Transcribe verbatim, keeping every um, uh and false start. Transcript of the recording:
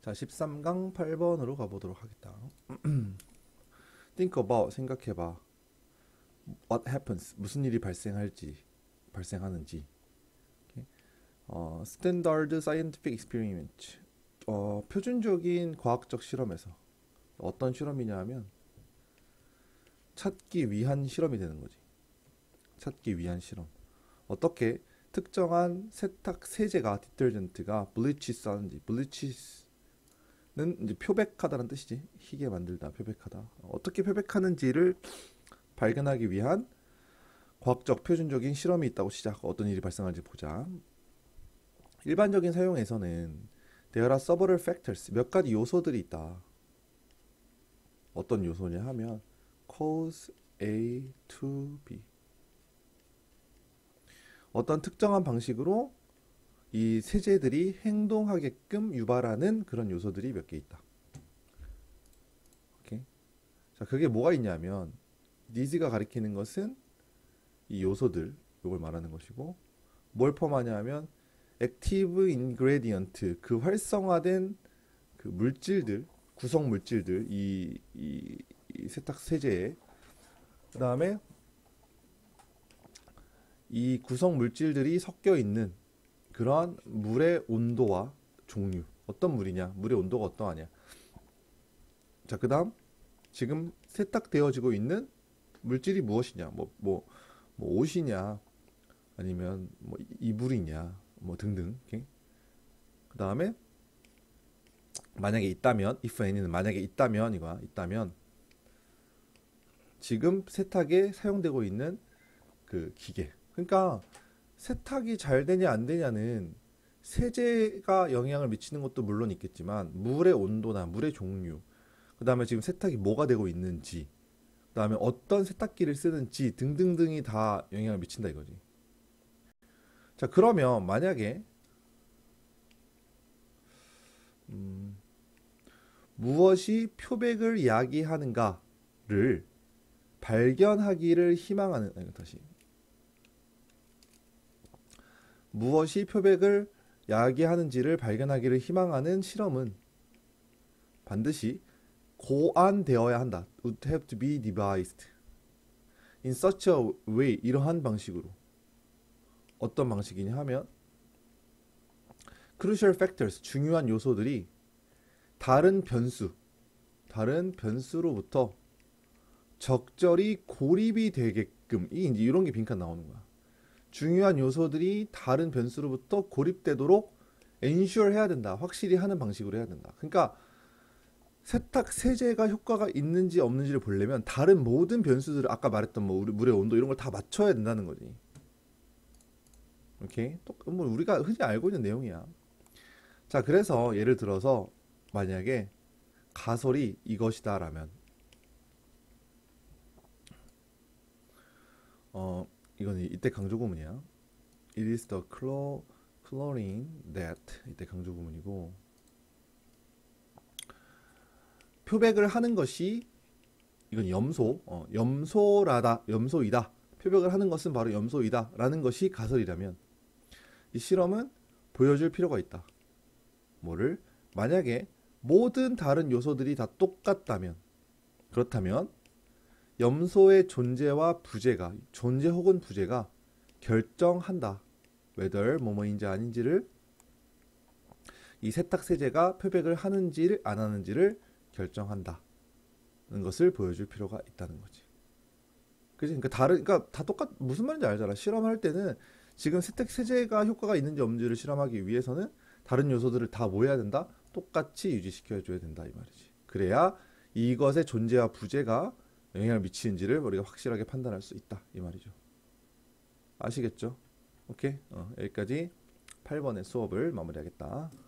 자, 십삼 강 팔 번으로 가보도록 하겠다. Think about, 생각해봐. What happens, 무슨 일이 발생할지, 발생하는지. 오케이? 어, Standard Scientific Experiment. 어, 표준적인 과학적 실험에서 어떤 실험이냐 하면 찾기 위한 실험이 되는 거지. 찾기 위한 실험. 어떻게 특정한 세탁 세제가 디터전트가 블리치 싸는지. 블리치는 이제 표백하다는 뜻이지. 희게 만들다, 표백하다. 어떻게 표백하는지를 발견하기 위한 과학적 표준적인 실험이 있다고 시작. 어떤 일이 발생할지 보자. 일반적인 사용에서는 there are several factors, 몇 가지 요소들이 있다. 어떤 요소냐 하면 cause A to B. 어떤 특정한 방식으로 이 세제들이 행동하게끔 유발하는 그런 요소들이 몇 개 있다. 오케이. 자, 그게 뭐가 있냐면 니즈가 가리키는 것은 이 요소들, 이걸 말하는 것이고, 뭘 포함하냐 하면 액티브 인그레디언트, 그 활성화된 그 물질들, 구성 물질들, 이, 이, 이 세탁 세제에, 그 다음에 이 구성 물질들이 섞여 있는 그러한 물의 온도와 종류. 어떤 물이냐, 물의 온도가 어떠하냐. 자, 그 다음 지금 세탁되어지고 있는 물질이 무엇이냐, 뭐, 뭐, 뭐 옷이냐, 아니면 뭐 이불이냐, 뭐 등등. 그 다음에 만약에 있다면, if any는 만약에 있다면, 이거야. 있다면 지금 세탁에 사용되고 있는 그 기계. 그러니까 세탁이 잘 되냐 안 되냐는 세제가 영향을 미치는 것도 물론 있겠지만 물의 온도나 물의 종류, 그 다음에 지금 세탁이 뭐가 되고 있는지, 그 다음에 어떤 세탁기를 쓰는지 등등등이 다 영향을 미친다 이거지. 자, 그러면 만약에 음, 무엇이 표백을 야기하는가를 발견하기를 희망하는, 아니, 다시 무엇이 표백을 야기하는지를 발견하기를 희망하는 실험은 반드시 고안되어야 한다. Would have to be devised in such a way. 이러한 방식으로. 어떤 방식이냐 하면 crucial factors, 중요한 요소들이 다른 변수, 다른 변수로부터 적절히 고립이 되게끔, 이 이제 이런 게 빈칸 나오는 거야. 중요한 요소들이 다른 변수로부터 고립되도록 ensure 해야 된다. 확실히 하는 방식으로 해야 된다. 그러니까 세탁 세제가 효과가 있는지 없는지를 보려면 다른 모든 변수들을, 아까 말했던 뭐 물의 온도 이런 걸 다 맞춰야 된다는 거지. 오케이? 또 뭐 우리가 흔히 알고 있는 내용이야. 자, 그래서 예를 들어서 만약에 가설이 이것이다라면, 어 이건 이때 강조 구문이야. It is the chlorine that, 이때 강조 구문이고, 표백을 하는 것이, 이건 염소, 어, 염소라다, 염소이다. 표백을 하는 것은 바로 염소이다 라는 것이 가설이라면 이 실험은 보여줄 필요가 있다. 뭐를? 만약에 모든 다른 요소들이 다 똑같다면, 그렇다면 염소의 존재와 부재가, 존재 혹은 부재가 결정한다. whether 뭐뭐인지 아닌지를, 이 세탁 세제가 표백을 하는지를 안 하는지를 결정한다는 것을 보여줄 필요가 있다는 거지. 그지? 그러니까 다른, 그러니까 다 똑같, 무슨 말인지 알잖아. 실험할 때는 지금 세탁 세제가 효과가 있는지 없는지를 실험하기 위해서는 다른 요소들을 다 뭐 해야 된다? 똑같이 유지시켜 줘야 된다 이 말이지. 그래야 이것의 존재와 부재가 영향을 미치는지를 우리가 확실하게 판단할 수 있다 이 말이죠. 아시겠죠? 오케이. 어, 여기까지 팔 번의 수업을 마무리하겠다.